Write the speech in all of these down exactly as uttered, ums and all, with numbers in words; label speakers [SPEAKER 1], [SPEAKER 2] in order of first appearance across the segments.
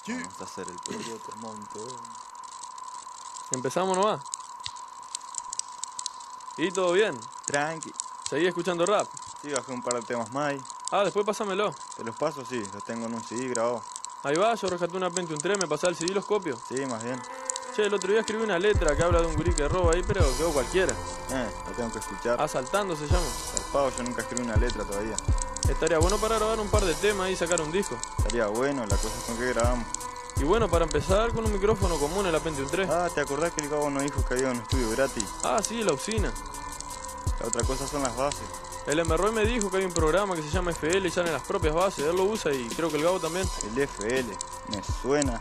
[SPEAKER 1] Sí.
[SPEAKER 2] Vamos a hacer el periodo montón.
[SPEAKER 3] Empezamos nomás. ¿Y todo bien?
[SPEAKER 2] Tranqui.
[SPEAKER 3] ¿Seguí escuchando rap?
[SPEAKER 2] Sí, bajé un par de temas más ahí.
[SPEAKER 3] Ah, después pásamelo.
[SPEAKER 2] Te los paso, sí, los tengo en un C D grabado.
[SPEAKER 3] Ahí va, yo rescaté una Pentium tres, me pasaba el C D y los copio.
[SPEAKER 2] Sí, más bien.
[SPEAKER 3] Che, el otro día escribí una letra que habla de un gurí que roba ahí, pero quedó cualquiera.
[SPEAKER 2] Eh, lo tengo que escuchar.
[SPEAKER 3] Asaltando se llama.
[SPEAKER 2] Zarpado, yo nunca escribí una letra todavía.
[SPEAKER 3] Estaría bueno para grabar un par de temas y sacar un disco.
[SPEAKER 2] Estaría bueno, la cosa es con qué grabamos.
[SPEAKER 3] Y bueno, para empezar, con un micrófono común en la Pentium tres.
[SPEAKER 2] Ah, ¿te acordás que el Gabo nos dijo que había un estudio gratis?
[SPEAKER 3] Ah, sí, la usina.
[SPEAKER 2] La otra cosa son las bases.
[SPEAKER 3] El M R O me dijo que hay un programa que se llama F L y salen las propias bases. Él lo usa y creo que el Gabo también.
[SPEAKER 2] El F L, me suena.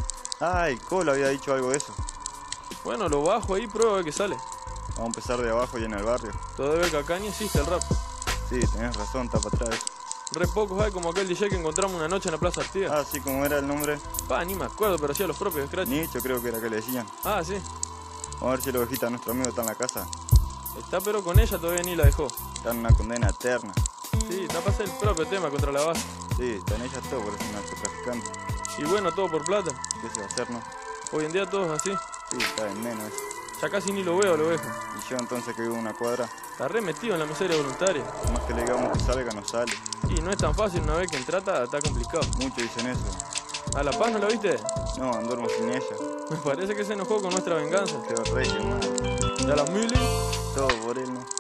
[SPEAKER 2] Ah, el Colo había dicho algo de eso.
[SPEAKER 3] Bueno, lo bajo ahí, prueba a ver qué sale.
[SPEAKER 2] Vamos a empezar de abajo y en el barrio.
[SPEAKER 3] Todo debe que acá ni existe el rap.
[SPEAKER 2] Sí, tenés razón, está para atrás.
[SPEAKER 3] Re pocos hay como aquel D J que encontramos una noche en la Plaza Artigas.
[SPEAKER 2] Ah, sí, ¿cómo era el nombre?
[SPEAKER 3] Pa, ni me acuerdo, pero hacía los propios scratch.
[SPEAKER 2] Nicho creo que era que le decían.
[SPEAKER 3] Ah, sí.
[SPEAKER 2] Vamos a ver si la ovejita de nuestro amigo está en la casa.
[SPEAKER 3] Está pero con ella todavía ni la dejó.
[SPEAKER 2] Está en una condena eterna.
[SPEAKER 3] Sí, está para hacer el propio tema contra la base.
[SPEAKER 2] Sí, está en ella todo, por eso es narcotraficante.
[SPEAKER 3] Y bueno, todo por plata.
[SPEAKER 2] ¿Qué se va a hacer, no?
[SPEAKER 3] Hoy en día todo es así.
[SPEAKER 2] Sí, está en menos eso.
[SPEAKER 3] Ya casi ni lo veo, lo dejo.
[SPEAKER 2] Y yo entonces que vivo en una cuadra,
[SPEAKER 3] Está re metido en la miseria voluntaria.
[SPEAKER 2] por más que le digamos que salga, no sale.
[SPEAKER 3] Y no es tan fácil una vez que entrata, está complicado.
[SPEAKER 2] Muchos dicen eso.
[SPEAKER 3] ¿A La Paz no la viste?
[SPEAKER 2] No, duermo sin ella.
[SPEAKER 3] Me parece que se enojó con nuestra venganza.
[SPEAKER 2] Quedó rey, hermano.
[SPEAKER 3] ¿Ya la mili?
[SPEAKER 2] Todo por él, ¿no?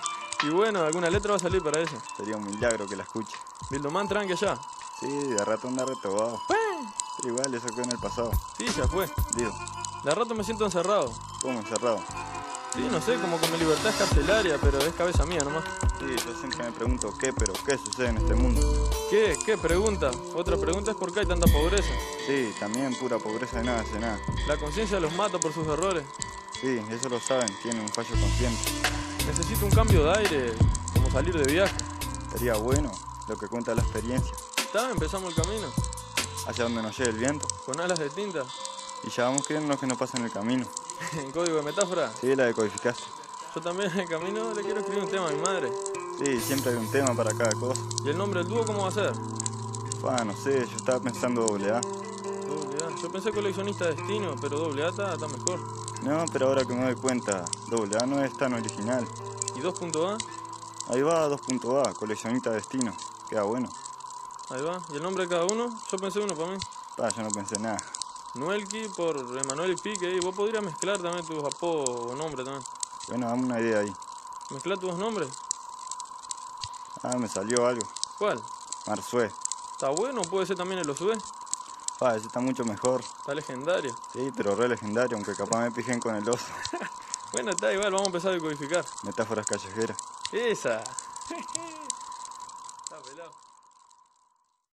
[SPEAKER 3] Y bueno, alguna letra va a salir para eso.
[SPEAKER 2] Sería un milagro que la escuche.
[SPEAKER 3] Bildoman tranqui allá.
[SPEAKER 2] Sí, de rato anda retobado. Pero igual, eso quedó en el pasado.
[SPEAKER 3] Sí, ya fue.
[SPEAKER 2] Digo,
[SPEAKER 3] De rato me siento encerrado.
[SPEAKER 2] ¿cómo encerrado?
[SPEAKER 3] Sí, no sé, como que mi libertad es carcelaria, pero es cabeza mía nomás.
[SPEAKER 2] Sí, yo siempre me pregunto qué, pero qué sucede en este mundo.
[SPEAKER 3] ¿Qué? ¿Qué pregunta? Otra pregunta es por qué hay tanta pobreza.
[SPEAKER 2] Sí, también pura pobreza de nada hace nada.
[SPEAKER 3] La conciencia los mata por sus errores.
[SPEAKER 2] Sí, eso lo saben, tienen un fallo consciente.
[SPEAKER 3] Necesito un cambio de aire, como salir de viaje.
[SPEAKER 2] Sería bueno lo que cuenta la experiencia,
[SPEAKER 3] ¿Está? Empezamos el camino.
[SPEAKER 2] hacia donde nos lleve el viento.
[SPEAKER 3] Con alas de tinta.
[SPEAKER 2] Y ya vamos creyendo que nos pasa en el camino.
[SPEAKER 3] En código de metáfora.
[SPEAKER 2] Sí, la decodificaste.
[SPEAKER 3] Yo también en el camino le quiero escribir un tema a mi madre.
[SPEAKER 2] Sí, siempre hay un tema para cada cosa.
[SPEAKER 3] ¿Y el nombre del dúo cómo va a ser?
[SPEAKER 2] Ah, no sé, yo estaba pensando doble A.
[SPEAKER 3] Doble A. Yo pensé coleccionista de destino, pero doble A está, está mejor.
[SPEAKER 2] No, pero ahora que me doy cuenta, doble A no es tan original.
[SPEAKER 3] ¿Y dos punto A?
[SPEAKER 2] Ahí va, dos punto A, coleccionista de destino. Queda bueno.
[SPEAKER 3] Ahí va. ¿Y el nombre de cada uno? Yo pensé uno para mí.
[SPEAKER 2] Ah, yo no pensé nada.
[SPEAKER 3] Nuelki por Emanuel y Pique. Y vos podrías mezclar también tus apodos o nombres también.
[SPEAKER 2] Bueno, dame una idea ahí.
[SPEAKER 3] ¿Mezclar tus dos nombres?
[SPEAKER 2] Ah, me salió algo.
[SPEAKER 3] ¿Cuál?
[SPEAKER 2] Marzué.
[SPEAKER 3] ¿Está bueno o puede ser también el Osué?
[SPEAKER 2] Ah, ese está mucho mejor.
[SPEAKER 3] Está legendario.
[SPEAKER 2] Sí, pero re legendario, aunque capaz me pijen con el oso.
[SPEAKER 3] Bueno, está igual, vamos a empezar a decodificar.
[SPEAKER 2] Metáforas callejeras.
[SPEAKER 3] Esa. Está pelado.